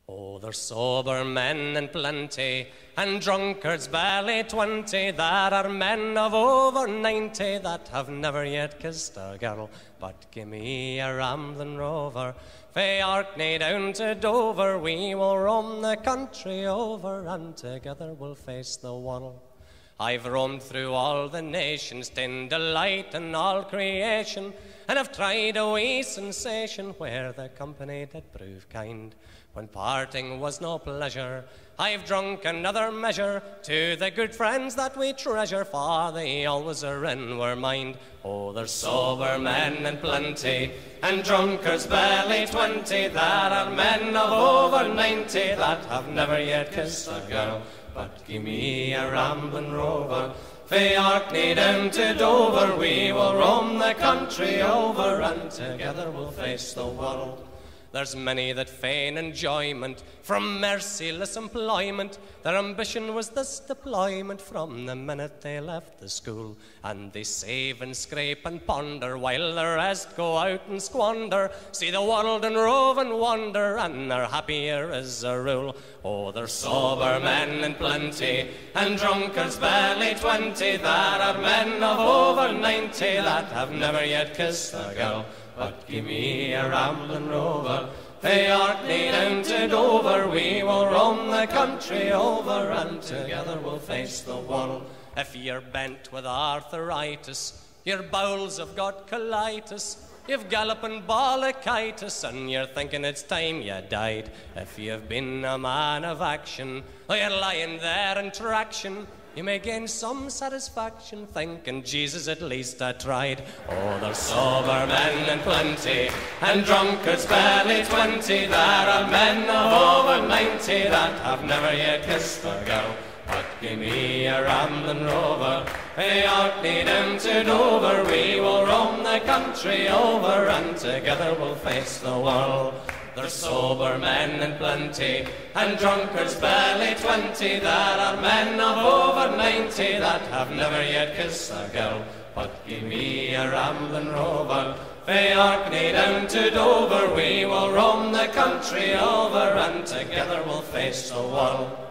Oh, there's sober men in plenty, and drunkards barely 20. There are men of over 90 that have never yet kissed a girl. But give me a Ramblin Rover, fae Orkney down to Dover. We will roam the country over, and together we'll face the world. I've roamed through all the nations, in delight in all creation, and have tried a wee sensation where the company did prove kind. When parting was no pleasure, I've drunk another measure to the good friends that we treasure, for they always are in our mind. Oh, there's sober men in plenty, and drunkards barely 20. There are men of over 90 that have never yet kissed a girl. But give me a Ramblin Rover, fae Orkney down to Dover. We will roam the country over, and together we'll face the world. There's many that feign enjoyment from merciless employment. Their ambition was this deployment from the minute they left the school. And they save and scrape and ponder, while the rest go out and squander. See the world and rove and wander, and they're happier as a rule. Oh, there's sober men in plenty, and drunkards barely 20. There are men of over 90 that have never yet kissed a girl. But give me a Ramblin Rover, fae Orkney down to Dover. We will roam the country over, and together we'll face the world. If you're bent with arth-i-ritis, your bowels have got colitis, you've gallopin, bollockitis, and you're thinking it's time you died. If you've been a man of action, or you're lying there in traction, you may gain some satisfaction thinking, Jesus, at least I tried. Oh, there's sober men in plenty, and drunkards barely 20. There are men of over 90 that have never yet kissed a girl. But give me a Ramblin Rover, fae Orkney down to Dover. We will roam the country over, and together we'll face the world. There's sober men in plenty, and drunkards barely 20. There are men of over 90 that have never yet kissed a girl. But give me a Ramblin Rover, fae Orkney down to Dover. We will roam the country over, and together we'll face the world.